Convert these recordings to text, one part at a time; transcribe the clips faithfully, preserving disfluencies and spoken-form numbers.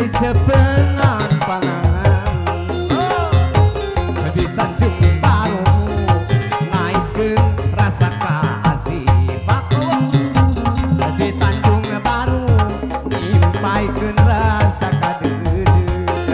sebengan panangan di Tanjung Baru naikkeun rasa kasih baku di Tanjung Baru nimpaikeun rasa kadeudeung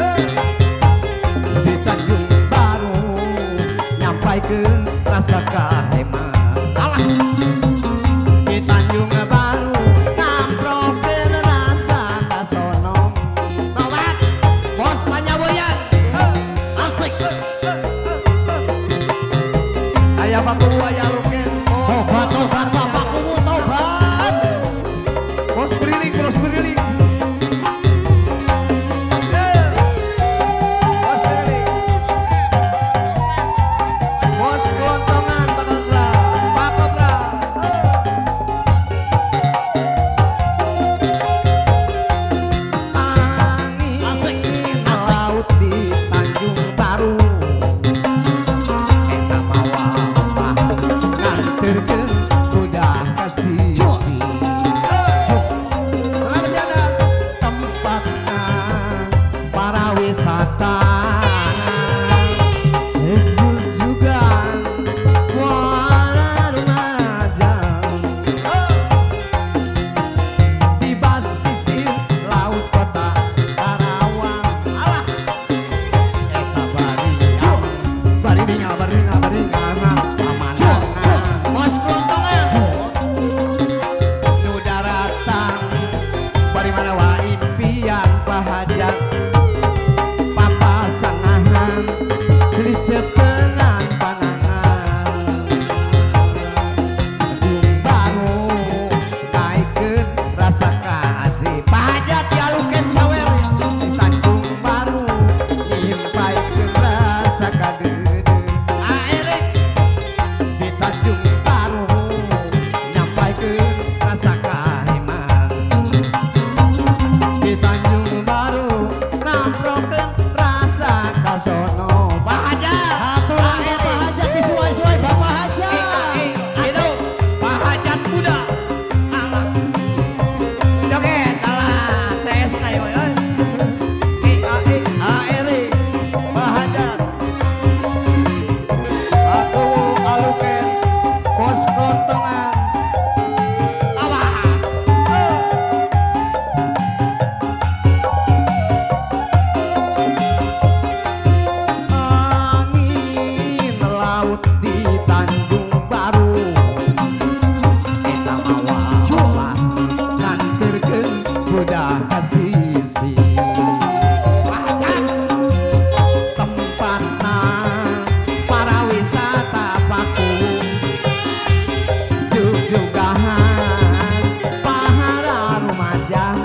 di Tanjung Baru nyampaikeun rasa kahema alah di Tanjung Baru ngamprokeun rasa kasono tobat bos panyaboyan asik aya baku aya luken tobat tobat bapak kumu tobat bos beriling bos beriling bos beriling bos kelontongan bakobra bakobra angin laut di Tanjung Baru eta mawa nganterkeun budak kasih selamat siang tempatna para wisata jujugan muara Lumajang di basisir laut kota Karawang alah eta baringan baringan baringan baringan pamandangan bos kelontongan nu daratan bari mana wae impian pahajat papasangahan Sri sebengan panangan Tanjung Baru naikkeun rasa kasih pahajat dialukeun sawer di Tanjung Baru nimpaikeun rasa kadeudeung aerek di Tanjung Baru nyampaikeun rasa kaheman di Tanjung Baru ngamprokeun rasa kasono pahajat aturan bapak hajat disuai-suai bapak hajat itu pahajat muda alah joget alah ces kayo euy i a i a r i pahajat aku aluken bos kelontongan awas angin laut di Tanjung Baru eta mawa olas nganterkeun budak kasisi pahajat tempatna para wisata baku jujugahan pahara Lumajang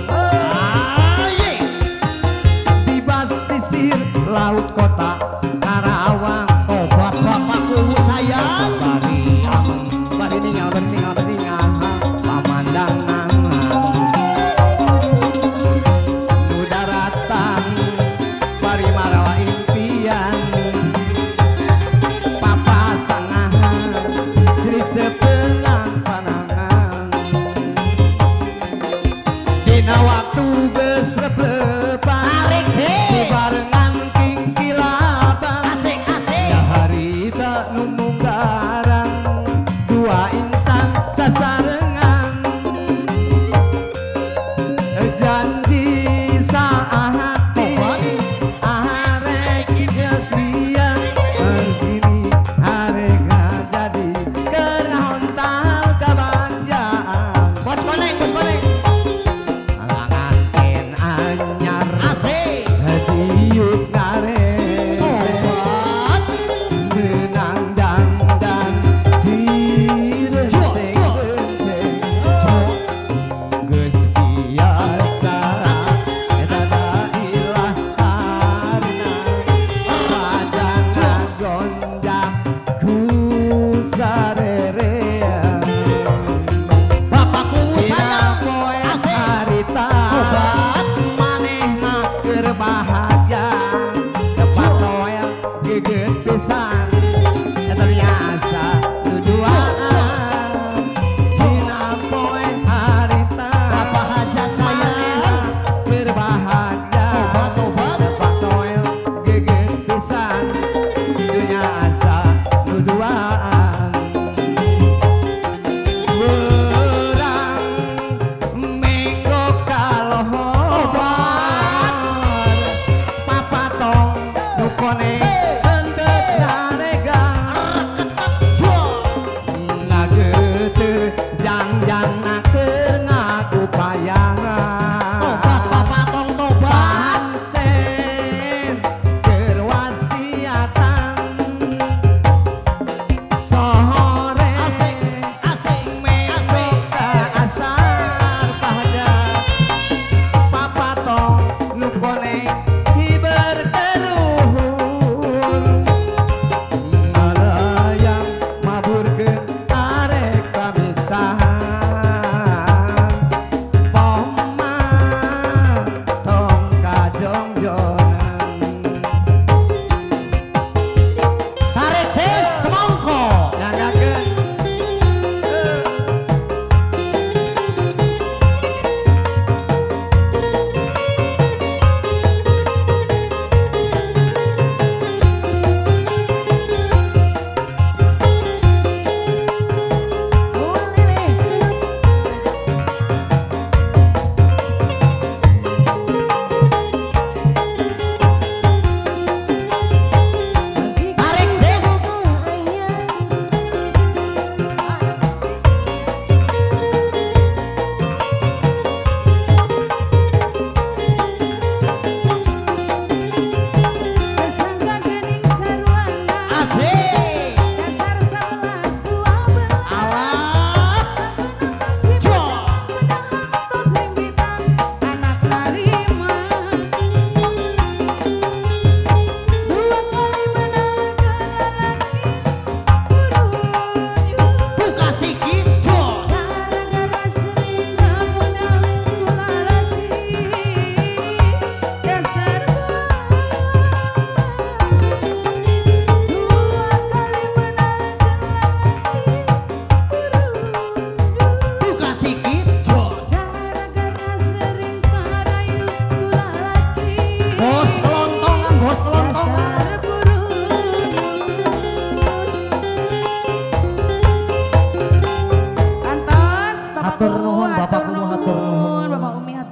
di basisir laut kota Karawang tobat bapak kumu sayang bariang bariningal bariningal bariningal pamandangan nu daratan bari marawa impian papasangahan Sri sebengan panangan dina waktu geus replepan barengan kingkilaban harita nu munggaran dua insan sasarengan janji saahati arek geus lian begini arek jadi kenaon tahal kabagjaan bos koneng bos koneng nganten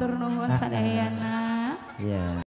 matur nuwun sadayana. Iya.